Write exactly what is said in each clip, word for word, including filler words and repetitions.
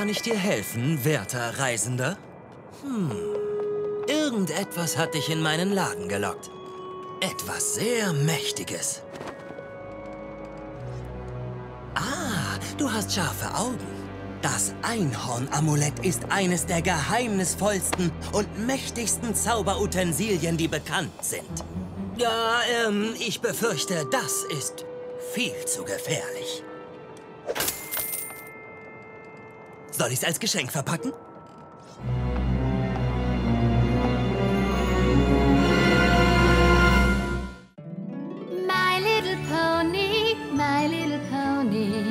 ich dir helfen, werter Reisender? Hm, irgendetwas hat dich in meinen Laden gelockt. Etwas sehr Mächtiges. Ah, du hast scharfe Augen. Das Einhorn-Amulett ist eines der geheimnisvollsten und mächtigsten Zauberutensilien, die bekannt sind. Ja, ähm, ich befürchte, das ist viel zu gefährlich. Soll ich es als Geschenk verpacken? My little pony, my little pony.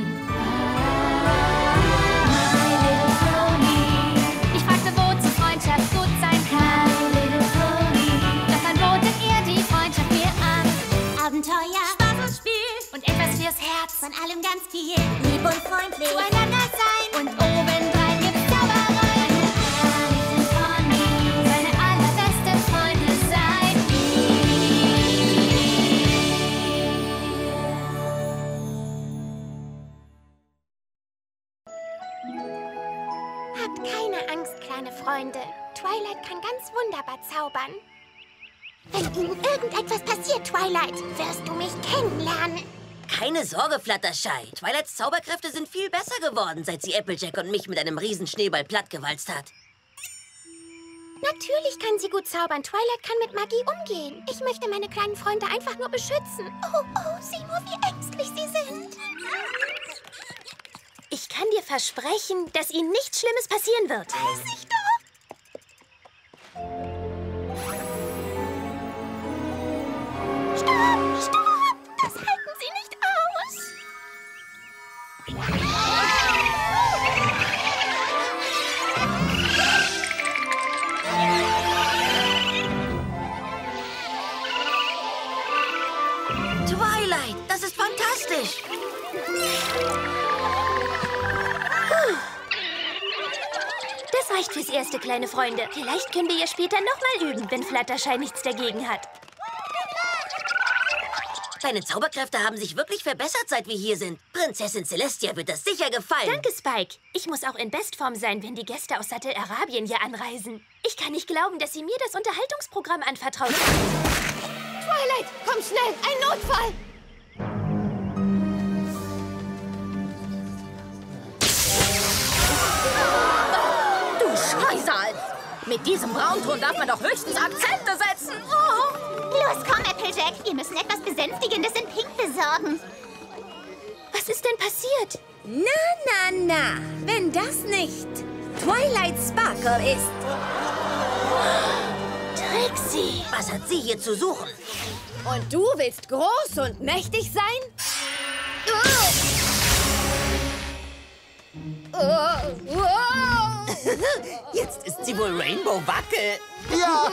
My little pony. Ich fragte, wozu Freundschaft gut sein kann. My little pony. Doch dann botet ihr die Freundschaft mir an. Abenteuer, Spaß und Spiel und etwas fürs Herz. Von allem ganz viel. Lieb und freundlich. Zueinander sein. Und obendrein gibt's Zauberei. My little pony. Seine allerbesten Freunde seid Habt keine Angst, kleine Freunde. Twilight kann ganz wunderbar zaubern. Wenn Ihnen irgendetwas passiert, Twilight, wirst du mich kennenlernen. Keine Sorge, Fluttershy. Twilights Zauberkräfte sind viel besser geworden, seit sie Applejack und mich mit einem Riesenschneeball plattgewalzt hat. Natürlich kann sie gut zaubern. Twilight kann mit Magie umgehen. Ich möchte meine kleinen Freunde einfach nur beschützen. Oh, oh, sieh nur, wie ängstlich sie sind. Ich kann dir versprechen, dass ihnen nichts Schlimmes passieren wird. Weiß ich doch. Stopp, stopp! Das halten sie nicht aus. Twilight, das ist fantastisch. Das reicht fürs Erste, kleine Freunde. Vielleicht können wir ja später nochmal üben, wenn Fluttershy nichts dagegen hat. Deine Zauberkräfte haben sich wirklich verbessert, seit wir hier sind. Prinzessin Celestia wird das sicher gefallen. Danke, Spike. Ich muss auch in Bestform sein, wenn die Gäste aus Sattelarabien hier anreisen. Ich kann nicht glauben, dass sie mir das Unterhaltungsprogramm anvertraut haben. Twilight, komm schnell, ein Notfall! Du Scheusal! Mit diesem Braunton darf man doch höchstens Akzente setzen. Oh. Los, komm, Applejack. Wir müssen etwas Besänftigendes in Pink besorgen. Was ist denn passiert? Na, na, na. Wenn das nicht Twilight Sparkle ist. Trixie! Was hat sie hier zu suchen? Und du willst groß und mächtig sein? Oh, oh. Jetzt ist sie wohl Rainbow Wackel. Ja!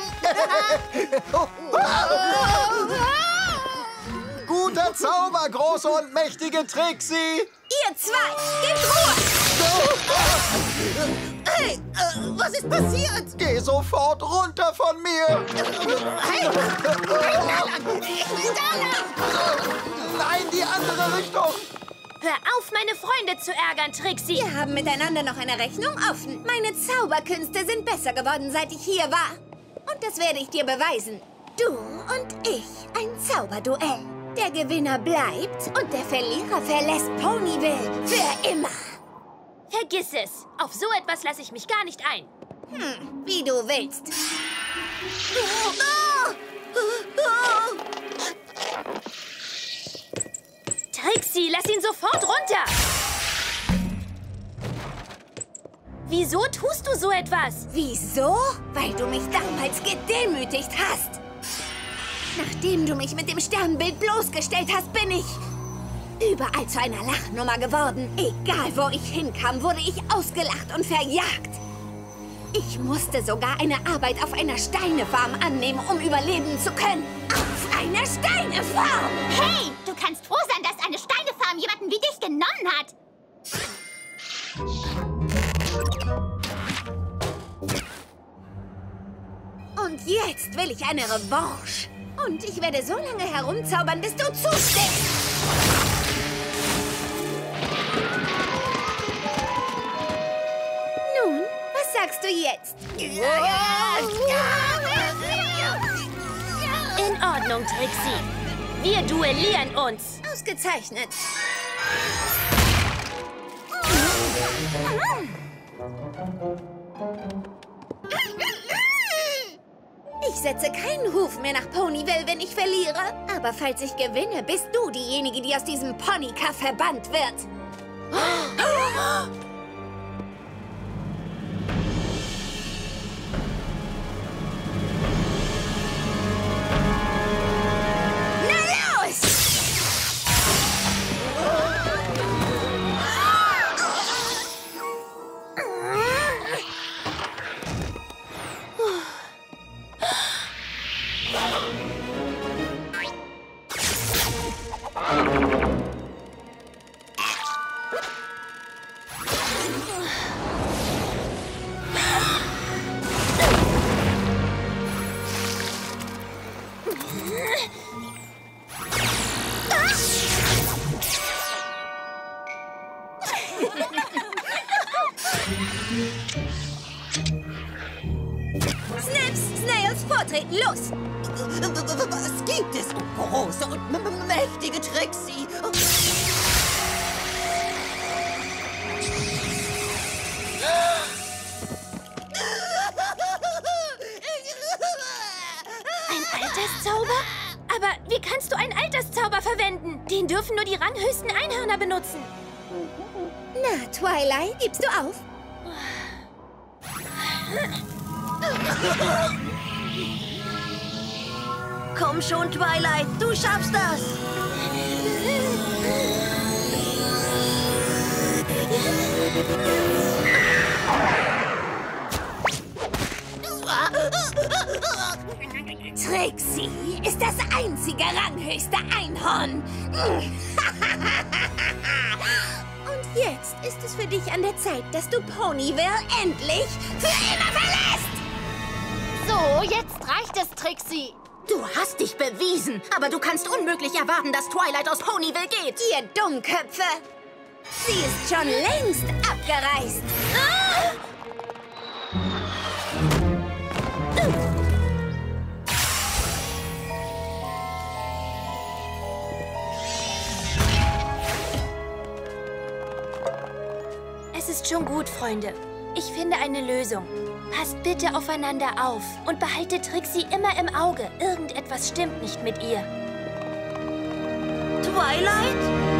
Guter Zauber, große und mächtige Trixie! Ihr zwei, gebt Ruhe! Hey, äh, was ist passiert? Geh sofort runter von mir! Hey, ich will da lang! Nein, die andere Richtung! Hör auf, meine Freunde zu ärgern, Trixie! Wir haben miteinander noch eine Rechnung offen. Meine Zauberkünste sind besser geworden, seit ich hier war. Und das werde ich dir beweisen. Du und ich, ein Zauberduell. Der Gewinner bleibt und der Verlierer verlässt Ponyville für immer. Vergiss es! Auf so etwas lasse ich mich gar nicht ein. Hm, wie du willst. Trixie, lass ihn sofort runter! Wieso tust du so etwas? Wieso? Weil du mich damals gedemütigt hast. Nachdem du mich mit dem Sternbild bloßgestellt hast, bin ich überall zu einer Lachnummer geworden. Egal, wo ich hinkam, wurde ich ausgelacht und verjagt. Ich musste sogar eine Arbeit auf einer Steinefarm annehmen, um überleben zu können. Auf einer Steinefarm! Hey, du kannst froh sein, dass eine Steinefarm jemanden wie dich genommen hat. Und jetzt will ich eine Revanche. Und ich werde so lange herumzaubern, bis du zustimmst. sagst du jetzt? In Ordnung, Trixie. Wir duellieren uns. Ausgezeichnet. Ich setze keinen Huf mehr nach Ponyville, wenn ich verliere. Aber falls ich gewinne, bist du diejenige, die aus diesem Ponykaff verbannt wird. Snaps, Snails, vortreten, los! Was gibt es, oh, große und m- m- mächtige Trixie? Ein Alterszauber? Aber wie kannst du einen Alterszauber verwenden? Den dürfen nur die ranghöchsten Einhörner benutzen. Na, Twilight, gibst du auf? Komm schon, Twilight, du schaffst das! Trixie ist das einzige ranghöchste Einhorn. Und jetzt ist es für dich an der Zeit, dass du Ponyville endlich für immer verlässt. So, jetzt reicht es, Trixie. Du hast dich bewiesen, aber du kannst unmöglich erwarten, dass Twilight aus Ponyville geht. Ihr Dummköpfe. Sie ist schon längst abgereist. Ah! Es ist schon gut, Freunde. Ich finde eine Lösung. Passt bitte aufeinander auf und behaltet Trixie immer im Auge. Irgendetwas stimmt nicht mit ihr. Twilight?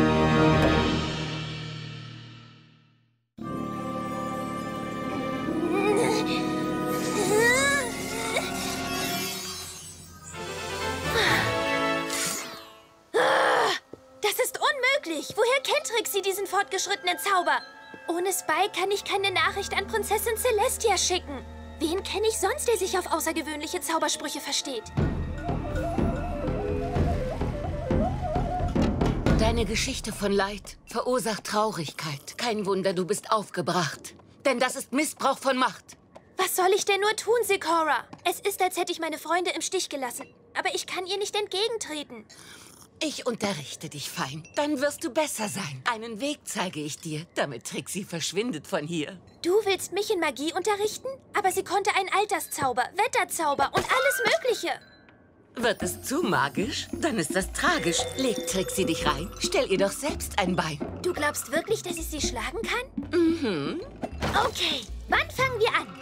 Das ist unmöglich. Woher kennt Trixie diesen fortgeschrittenen Zauber? Ohne Spike kann ich keine Nachricht an Prinzessin Celestia schicken. Wen kenne ich sonst, der sich auf außergewöhnliche Zaubersprüche versteht? Deine Geschichte von Leid verursacht Traurigkeit. Kein Wunder, du bist aufgebracht. Denn das ist Missbrauch von Macht. Was soll ich denn nur tun, Zecora? Es ist, als hätte ich meine Freunde im Stich gelassen. Aber ich kann ihr nicht entgegentreten. Ich unterrichte dich fein. Dann wirst du besser sein. Einen Weg zeige ich dir, damit Trixie verschwindet von hier. Du willst mich in Magie unterrichten? Aber sie konnte einen Alterszauber, Wetterzauber und alles Mögliche. Wird es zu magisch? Dann ist das tragisch. Leg Trixie dich rein. Stell ihr doch selbst ein Bein. Du glaubst wirklich, dass ich sie schlagen kann? Mhm. Okay, wann fangen wir an?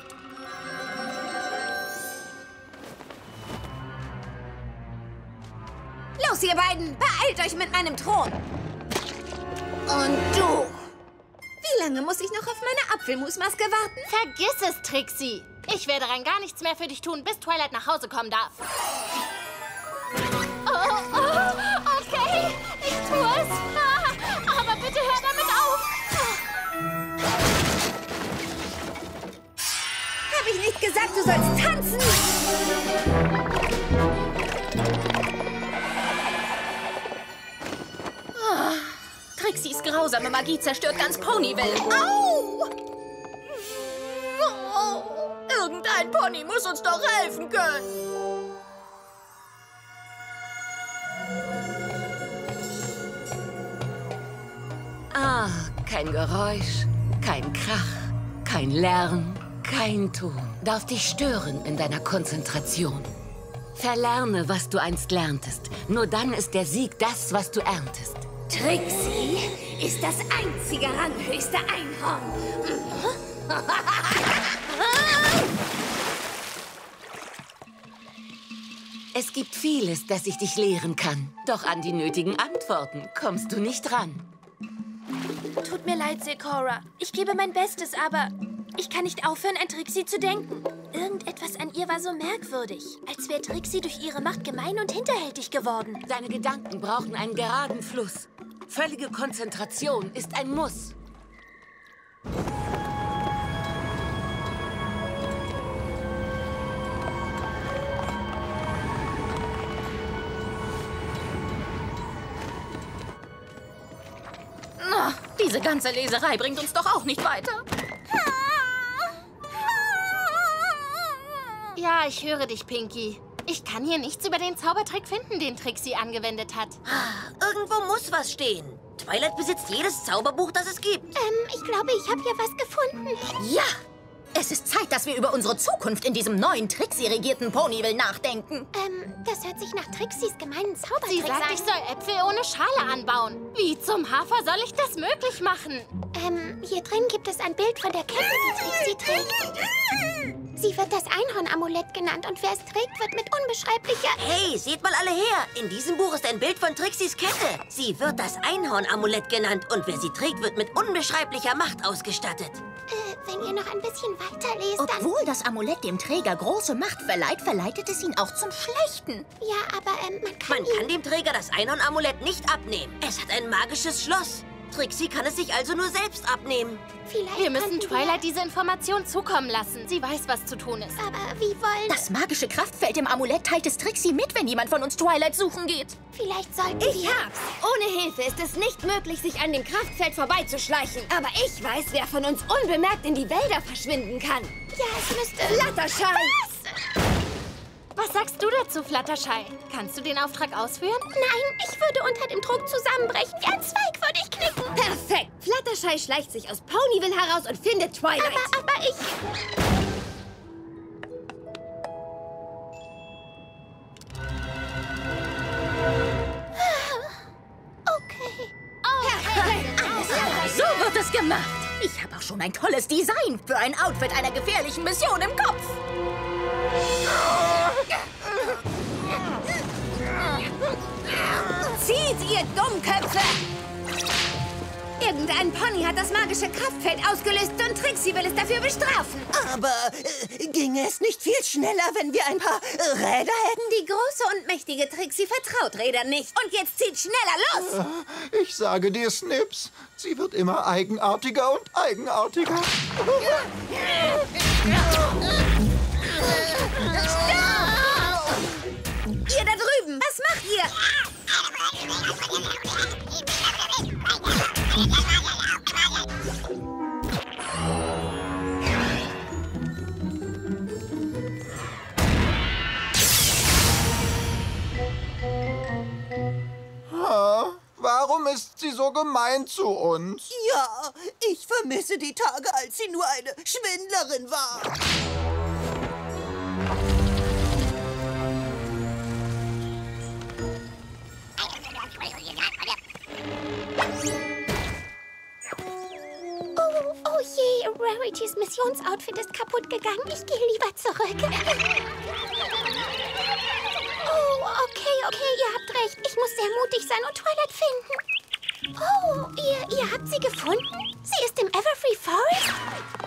Los, ihr beiden, beeilt euch mit meinem Thron. Und du. Wie lange muss ich noch auf meine Apfelmusmaske warten? Vergiss es, Trixie. Ich werde rein gar nichts mehr für dich tun, bis Twilight nach Hause kommen darf. Oh, oh, okay, ich tue es. Ah, aber bitte hör damit auf. Habe ich nicht gesagt, du sollst tanzen? Trixies grausame Magie zerstört ganz Ponyville. Au! Oh, irgendein Pony muss uns doch helfen können. Ah, kein Geräusch, kein Krach, kein Lärm. Kein Ton darf dich stören in deiner Konzentration. Verlerne, was du einst lerntest. Nur dann ist der Sieg das, was du erntest. Trixie ist das einzige ranghöchste Einhorn. Es gibt vieles, das ich dich lehren kann. Doch an die nötigen Antworten kommst du nicht ran. Tut mir leid, Zecora. Ich gebe mein Bestes, aber ich kann nicht aufhören, an Trixie zu denken. Irgendetwas an ihr war so merkwürdig. Als wäre Trixie durch ihre Macht gemein und hinterhältig geworden. Deine Gedanken brauchen einen geraden Fluss. Völlige Konzentration ist ein Muss. Na, diese ganze Leserei bringt uns doch auch nicht weiter. Ja, ich höre dich, Pinky. Ich kann hier nichts über den Zaubertrick finden, den Trixie angewendet hat. Irgendwo muss was stehen. Twilight besitzt jedes Zauberbuch, das es gibt. Ähm, ich glaube, ich habe hier was gefunden. Ja! Es ist Zeit, dass wir über unsere Zukunft in diesem neuen Trixie-regierten Ponyville nachdenken. Ähm, das hört sich nach Trixies gemeinen Zaubertrick Sie sagt, an. ich soll Äpfel ohne Schale anbauen. Wie zum Hafer soll ich das möglich machen? Ähm, hier drin gibt es ein Bild von der Kette, die Trixie trägt. Sie wird das Einhorn-Amulett genannt und wer es trägt, wird mit unbeschreiblicher... Hey, seht mal alle her. In diesem Buch ist ein Bild von Trixies Kette. Sie wird das Einhorn-Amulett genannt und wer sie trägt, wird mit unbeschreiblicher Macht ausgestattet. Äh, wenn ihr noch ein bisschen weiter lest, dann... Obwohl das Amulett dem Träger große Macht verleiht, verleitet es ihn auch zum Schlechten. Ja, aber ähm, man kann Man kann dem Träger das Einhorn-Amulett nicht abnehmen. Es hat ein magisches Schloss. Trixie kann es sich also nur selbst abnehmen. Vielleicht Wir müssen könnten Twilight diese Information zukommen lassen. Sie weiß, was zu tun ist. Aber wie wollen... Das magische Kraftfeld im Amulett teilt es Trixie mit, wenn jemand von uns Twilight suchen geht. Vielleicht sollten Ich wir... hab's. Ohne Hilfe ist es nicht möglich, sich an dem Kraftfeld vorbeizuschleichen. Aber ich weiß, wer von uns unbemerkt in die Wälder verschwinden kann. Ja, es müsste... Fluttershy! Was sagst du dazu, Fluttershy? Kannst du den Auftrag ausführen? Nein, ich würde unter dem Druck zusammenbrechen. Wie ein Zweig würde ich knicken. Perfekt! Fluttershy schleicht sich aus Ponyville heraus und findet Twilight. Aber, aber ich... Okay. So wird es gemacht. Ich habe auch schon ein tolles Design für ein Outfit einer gefährlichen Mission im Kopf. Zieht, ihr Dummköpfe! Irgendein Pony hat das magische Kraftfeld ausgelöst und Trixie will es dafür bestrafen. Aber äh, ginge es nicht viel schneller, wenn wir ein paar äh, Räder hätten? Die große und mächtige Trixie vertraut Rädern nicht. Und jetzt zieht schneller los! Ich sage dir, Snips, sie wird immer eigenartiger und eigenartiger. Ihr da drüben, was macht ihr? Warum ist sie so gemein zu uns? Ja, ich vermisse die Tage, als sie nur eine Schwindlerin war. Oh, oh je, Rarities Missionsoutfit ist kaputt gegangen. Ich gehe lieber zurück. Oh, okay, okay, ihr habt recht. Ich muss sehr mutig sein und Twilight finden. Oh, ihr, ihr habt sie gefunden? Sie ist im Everfree Forest?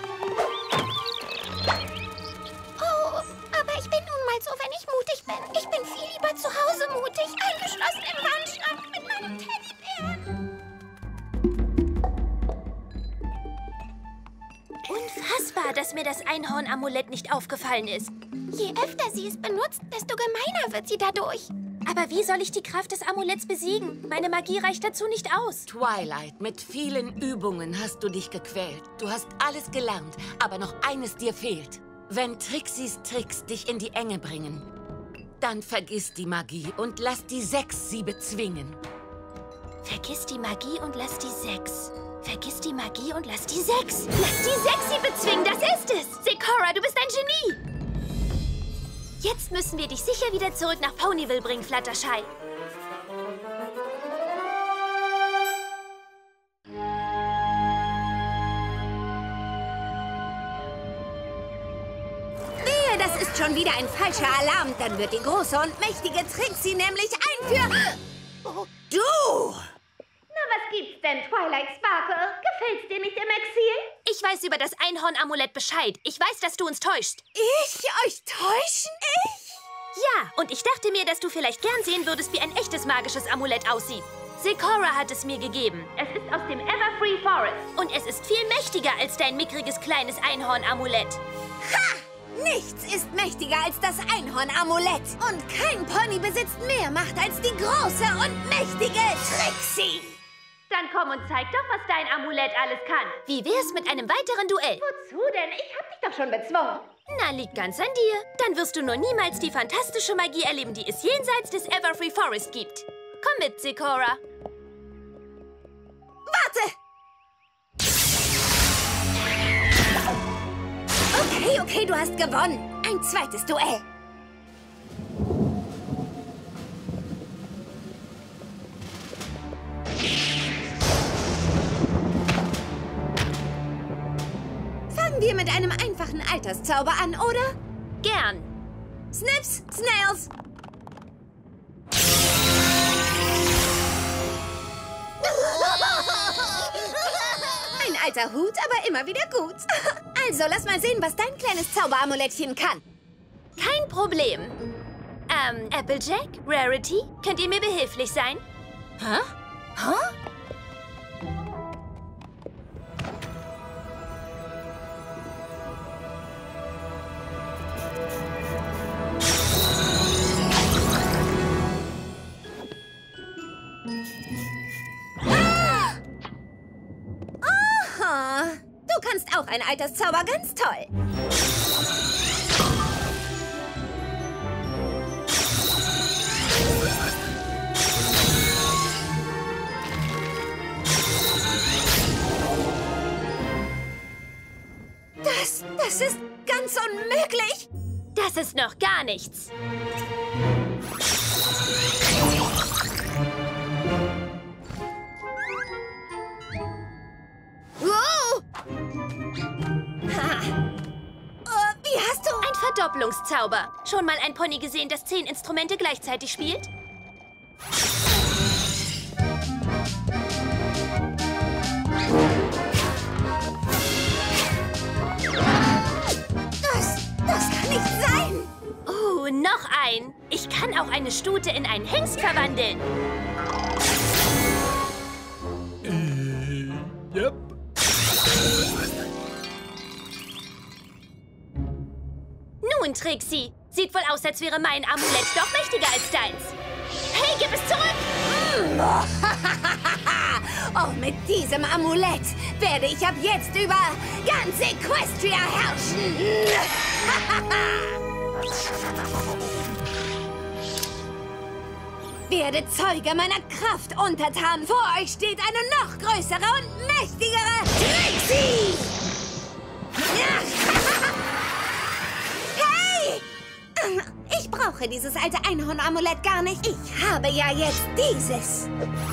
Oh, aber ich bin nun mal so, wenn ich mutig bin. Ich bin viel lieber zu Hause mutig, eingeschlossen im Wandschrank mit meinem Teddybären. Unfassbar, dass mir das Einhorn-Amulett nicht aufgefallen ist. Je öfter sie es benutzt, desto gemeiner wird sie dadurch. Aber wie soll ich die Kraft des Amuletts besiegen? Meine Magie reicht dazu nicht aus. Twilight, mit vielen Übungen hast du dich gequält. Du hast alles gelernt, aber noch eines dir fehlt. Wenn Trixies Tricks dich in die Enge bringen, dann vergiss die Magie und lass die Sechs sie bezwingen. Vergiss die Magie und lass die Sechs. Vergiss die Magie und lass die Sechs. Lass die Sechs sie bezwingen, das ist es. Zecora, du bist ein Genie. Jetzt müssen wir dich sicher wieder zurück nach Ponyville bringen, Fluttershy. Wehe, das ist schon wieder ein falscher Alarm. Dann wird die große und mächtige Trixie nämlich einführen. Oh, du! Na, was gibt's denn, Twilight Sparkle? Gefällt's dir nicht im Exil? Ich weiß über das Einhorn-Amulett Bescheid. Ich weiß, dass du uns täuschst. Ich euch täuschen? Ich? Ja, und ich dachte mir, dass du vielleicht gern sehen würdest, wie ein echtes magisches Amulett aussieht. Zecora hat es mir gegeben. Es ist aus dem Everfree Forest. Und es ist viel mächtiger als dein mickriges kleines Einhorn-Amulett. Ha! Nichts ist mächtiger als das Einhorn-Amulett. Und kein Pony besitzt mehr Macht als die große und mächtige Trixie. Dann komm und zeig doch, was dein Amulett alles kann. Wie wär's mit einem weiteren Duell? Wozu denn? Ich hab dich doch schon bezwungen. Na, liegt ganz an dir. Dann wirst du nur niemals die fantastische Magie erleben, die es jenseits des Everfree Forest gibt. Komm mit, Zecora. Warte! Okay, okay, du hast gewonnen. Ein zweites Duell. Fangen wir mit einem einfachen Alterszauber an, oder? Gern. Snips, Snails. Ein alter Hut, aber immer wieder gut. Also, lass mal sehen, was dein kleines Zauberamulettchen kann. Kein Problem. Ähm, Applejack, Rarity, könnt ihr mir behilflich sein? Hä? Hä? Aha! Du kannst auch ein Alterszauber ganz toll. Das, das ist ganz unmöglich. Das ist noch gar nichts. Wow! Ha. Uh, wie hast du... Ein Verdopplungszauber. Schon mal ein Pony gesehen, das zehn Instrumente gleichzeitig spielt? Das, das kann nicht sein. Oh, noch ein. Ich kann auch eine Stute in einen Hengst verwandeln. Äh, yep. Nun, Trixie. Sieht wohl aus, als wäre mein Amulett doch mächtiger als deins. Hey, gib es zurück! Oh, mit diesem Amulett werde ich ab jetzt über ganz Equestria herrschen. Werde Zeuge meiner Kraft, untertan. Vor euch steht eine noch größere und mächtigere Trixie! Hey! Ich brauche dieses alte Einhorn-Amulett gar nicht. Ich habe ja jetzt dieses.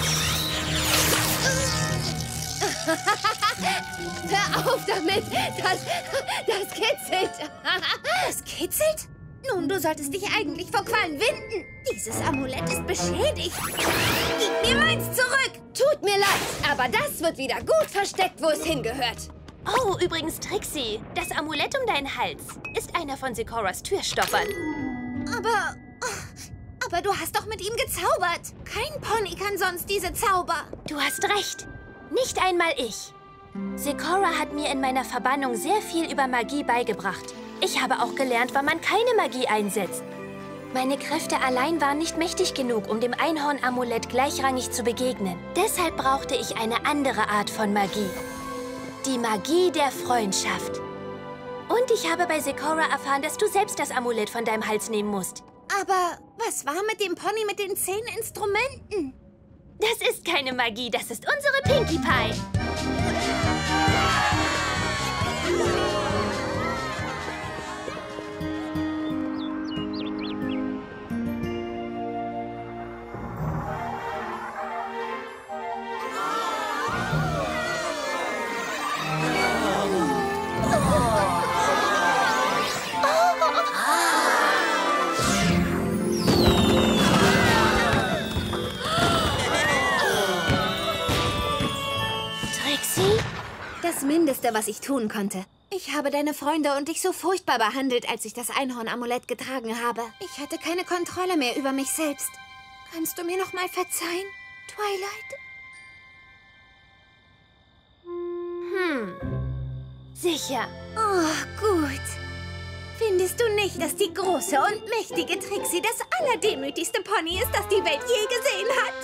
Hör auf damit! Das, das kitzelt! Das kitzelt? Nun, du solltest dich eigentlich vor Quallen winden. Dieses Amulett ist beschädigt. Gib mir meins zurück! Tut mir leid, aber das wird wieder gut versteckt, wo es hingehört. Oh, übrigens, Trixie, das Amulett um deinen Hals ist einer von Zecoras Türstoppern. Aber... Aber du hast doch mit ihm gezaubert. Kein Pony kann sonst diese Zauber. Du hast recht. Nicht einmal ich. Zecora hat mir in meiner Verbannung sehr viel über Magie beigebracht. Ich habe auch gelernt, wann man keine Magie einsetzt. Meine Kräfte allein waren nicht mächtig genug, um dem Einhorn-Amulett gleichrangig zu begegnen. Deshalb brauchte ich eine andere Art von Magie. Die Magie der Freundschaft. Und ich habe bei Zecora erfahren, dass du selbst das Amulett von deinem Hals nehmen musst. Aber was war mit dem Pony mit den zehn Instrumenten? Das ist keine Magie, das ist unsere Pinkie Pie. Das Mindeste, was ich tun konnte. Ich habe deine Freunde und dich so furchtbar behandelt, als ich das Einhorn-Amulett getragen habe. Ich hatte keine Kontrolle mehr über mich selbst. Kannst du mir noch mal verzeihen, Twilight? Hm. Sicher. Oh, gut. Findest du nicht, dass die große und mächtige Trixie das allerdemütigste Pony ist, das die Welt je gesehen hat?